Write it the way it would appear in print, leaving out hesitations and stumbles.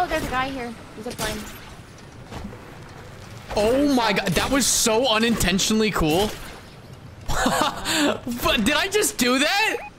Oh, there's a guy here. He's zipline. Oh my god, that was so unintentionally cool. But did I just do that?